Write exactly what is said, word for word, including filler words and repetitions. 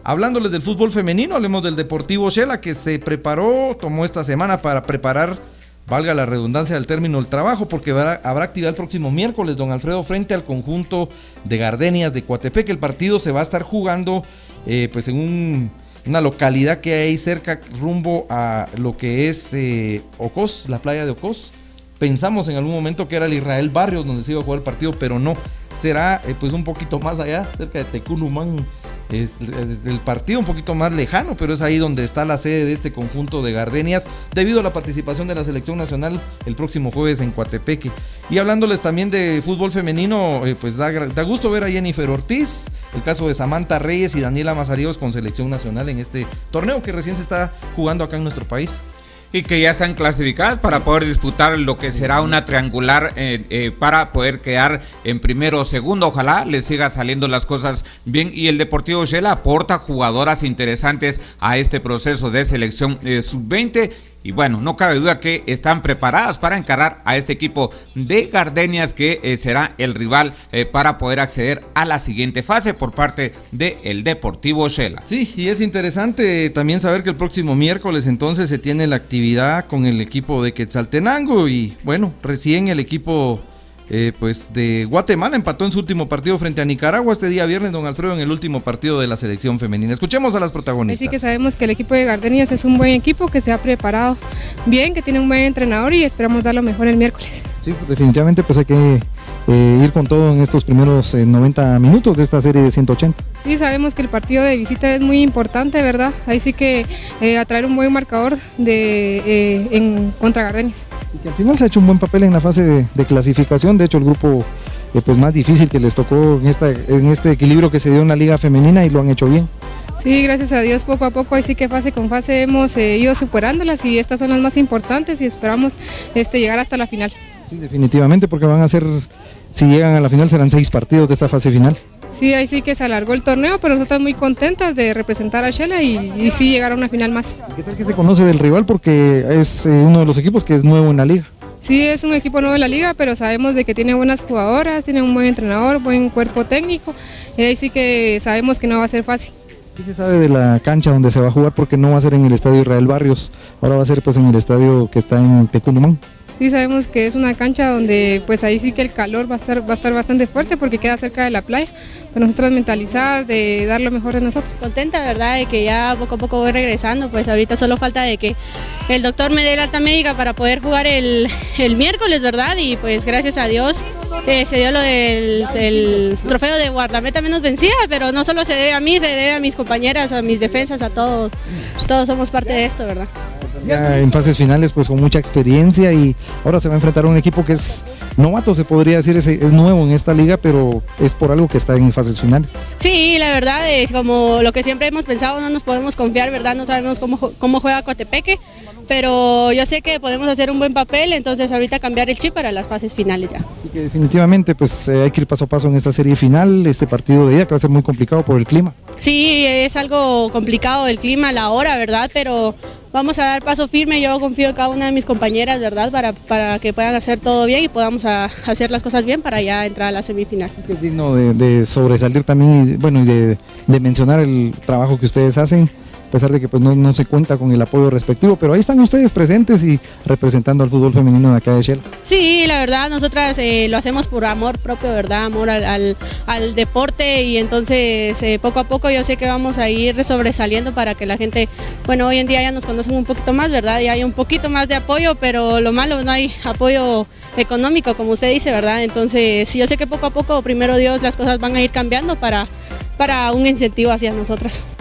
Hablándoles del fútbol femenino, hablemos del Deportivo Xela, que se preparó, tomó esta semana para preparar, valga la redundancia del término, el trabajo, porque habrá, habrá actividad el próximo miércoles, don Alfredo, frente al conjunto de Gardenias de Coatepec. El partido se va a estar jugando eh, pues en un, una localidad que hay cerca, rumbo a lo que es eh, Ocos, la playa de Ocos. Pensamos en algún momento que era el Israel Barrios donde se iba a jugar el partido, pero no, será eh, pues un poquito más allá, cerca de Tecunumán. Es, es el partido un poquito más lejano, pero es ahí donde está la sede de este conjunto de Gardenias, debido a la participación de la selección nacional el próximo jueves en Coatepeque. Y hablándoles también de fútbol femenino, eh, pues da, da gusto ver a Jennifer Ortiz, el caso de Samantha Reyes y Daniela Mazariegos con selección nacional en este torneo que recién se está jugando acá en nuestro país. Y que ya están clasificadas para poder disputar lo que será una triangular eh, eh, para poder quedar en primero o segundo. Ojalá les siga saliendo las cosas bien, y el Deportivo Xela aporta jugadoras interesantes a este proceso de selección eh, sub veinte. Y bueno, no cabe duda que están preparadas para encarar a este equipo de Gardenias, que eh, será el rival eh, para poder acceder a la siguiente fase por parte del Deportivo Xela. Sí, y es interesante también saber que el próximo miércoles entonces se tiene la actividad con el equipo de Quetzaltenango, y bueno, recién el equipo eh, pues de Guatemala empató en su último partido frente a Nicaragua este día viernes, don Alfredo, en el último partido de la selección femenina. Escuchemos a las protagonistas. Así que sabemos que el equipo de Gardenias es un buen equipo, que se ha preparado bien, que tiene un buen entrenador, y esperamos dar lo mejor el miércoles. Sí, pues definitivamente pues hay que eh, ir con todo en estos primeros eh, noventa minutos de esta serie de ciento ochenta. Sí, sabemos que el partido de visita es muy importante, ¿verdad? Ahí sí que eh, atraer un buen marcador de, eh, en contra Gardenias. Y que al final se ha hecho un buen papel en la fase de, de clasificación. De hecho, el grupo eh, pues más difícil que les tocó en, esta, en este equilibrio que se dio en la liga femenina, y lo han hecho bien. Sí, gracias a Dios, poco a poco, ahí sí que fase con fase hemos eh, ido superándolas, y estas son las más importantes, y esperamos este, llegar hasta la final. Sí, definitivamente, porque van a ser, si llegan a la final, serán seis partidos de esta fase final. Sí, ahí sí que se alargó el torneo, pero nosotras muy contentas de representar a Xela y, y sí llegar a una final más. ¿Qué tal que se conoce del rival? Porque es eh, uno de los equipos que es nuevo en la liga. Sí, es un equipo nuevo en la liga, pero sabemos de que tiene buenas jugadoras, tiene un buen entrenador, buen cuerpo técnico, y ahí sí que sabemos que no va a ser fácil. ¿Qué se sabe de la cancha donde se va a jugar? Porque no va a ser en el estadio Israel Barrios, ahora va a ser pues en el estadio que está en Tecunumán. Sí, sabemos que es una cancha donde pues ahí sí que el calor va a estar, va a estar bastante fuerte, porque queda cerca de la playa, pero nosotros mentalizadas de dar lo mejor de nosotros. Contenta, ¿verdad?, de que ya poco a poco voy regresando, pues ahorita solo falta de que el doctor me dé la alta médica para poder jugar el, el miércoles, ¿verdad? Y pues gracias a Dios eh, se dio lo del, del trofeo de guardameta menos vencida, pero no solo se debe a mí, se debe a mis compañeras, a mis defensas, a todos, todos somos parte de esto, ¿verdad? Ya en fases finales pues con mucha experiencia, y ahora se va a enfrentar a un equipo que es novato, se podría decir, es, es nuevo en esta liga, pero es por algo que está en fases finales. Sí, la verdad es como lo que siempre hemos pensado, no nos podemos confiar, ¿verdad? No sabemos cómo, cómo juega Coatepeque, pero yo sé que podemos hacer un buen papel, entonces ahorita cambiar el chip para las fases finales ya. Y que definitivamente pues eh, hay que ir paso a paso en esta serie final, este partido de ida que va a ser muy complicado por el clima. Sí, es algo complicado el clima, la hora, ¿verdad? Pero vamos a dar paso firme, yo confío en cada una de mis compañeras, ¿verdad? Para, para que puedan hacer todo bien y podamos a, hacer las cosas bien para ya entrar a la semifinal. Es digno de, de sobresalir también, y, bueno, y de, de mencionar el trabajo que ustedes hacen, a pesar de que pues no, no se cuenta con el apoyo respectivo, pero ahí están ustedes presentes y representando al fútbol femenino de acá de Xela. Sí, la verdad, nosotras eh, lo hacemos por amor propio, ¿verdad? Amor al, al, al deporte, y entonces eh, poco a poco yo sé que vamos a ir sobresaliendo para que la gente, bueno, hoy en día ya nos conocen un poquito más, ¿verdad? Y hay un poquito más de apoyo, pero lo malo, no hay apoyo económico, como usted dice, ¿verdad? Entonces yo sé que poco a poco, primero Dios, las cosas van a ir cambiando para, para un incentivo hacia nosotras.